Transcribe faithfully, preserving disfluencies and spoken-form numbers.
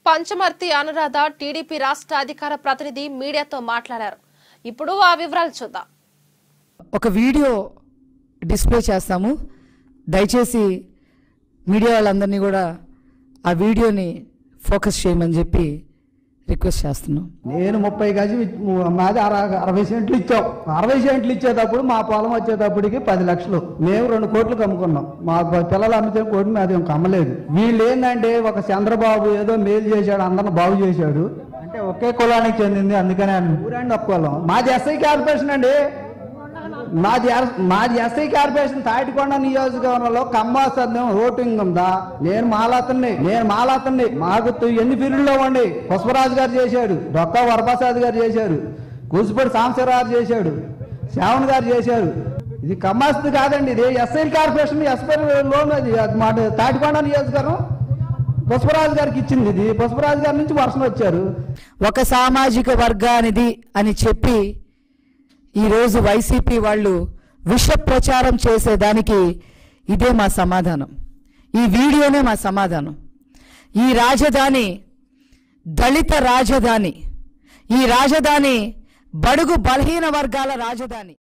Panchamarthi Anuradha TDP రాష్ట్ర అధికార ప్రతినిధి మీడియాతో మాట్లాడారు. ఇప్పుడు ఆ వివరాలు చూద్దాం. ఒక వీడియో డిస్ప్లే చేస్తాము. దయచేసి మీడియా వాళ్ళందరినీ కూడా ఆ వీడియోని ఫోకస్ చేయమని చెప్పి రిక్వెస్ట్ చేస్తున్నాం. నేను ముప్పై గజం మాది అరవై సెంట్లు ఇచ్చాం. అరవై సెంట్లు ఇచ్చేటప్పుడు మా పొలం వచ్చేటప్పటికి పది లక్షలు మేము రెండు కోట్లకు అమ్ముకున్నాం. మా పిల్లలు అమ్మితే కోటి అది ఇంకా అమ్మలేదు. వీళ్ళు ఏంటంటే ఒక చంద్రబాబు ఏదో మేలు చేశాడు, అందరిని బాగు చేశాడు అంటే ఒకే కులానికి చెందింది, అందుకనే ఊరండి ఒక్క కులం. మాది ఎస్ఐ కార్పొరేషన్ అండి. మాది మాది ఎస్ఐ కార్పొరేషన్ తాటికొండ నియోజకవర్గంలో కమ్మాసందం ఓటింగ్ ఉందా? నేను మాలాతన్ని నేను మాలాతన్ని మాకు ఎన్ని పీరియడ్లో ఉండి పుష్పరాజు గారు చేశాడు, డొక్కా వరప్రసాద్ గారు చేశారు, కూచిపూడి సాంబశివరావు చేశాడు, శ్రావణ్ గారు చేశారు. ఇది కమ్మాస్తుంది కాదండి, ఇది ఎస్ఐ కార్పొరేషన్ ఎస్ఐ లోన్. అది మా తాటికొండ నియోజకవర్గం పుష్పరాజు గారికి ఇచ్చింది. ఇది పుష్పరాజు గారి నుంచి వర్షం వచ్చారు. ఒక సామాజిక వర్గానిది అని చెప్పి ఈరోజు వైసీపీ వాళ్ళు విష ప్రచారం చేసేదానికి ఇదే మా సమాధానం. ఈ వీడియోనే మా సమాధానం. ఈ రాజధాని దళిత రాజధాని, ఈ రాజధాని బడుగు బలహీన వర్గాల రాజధాని.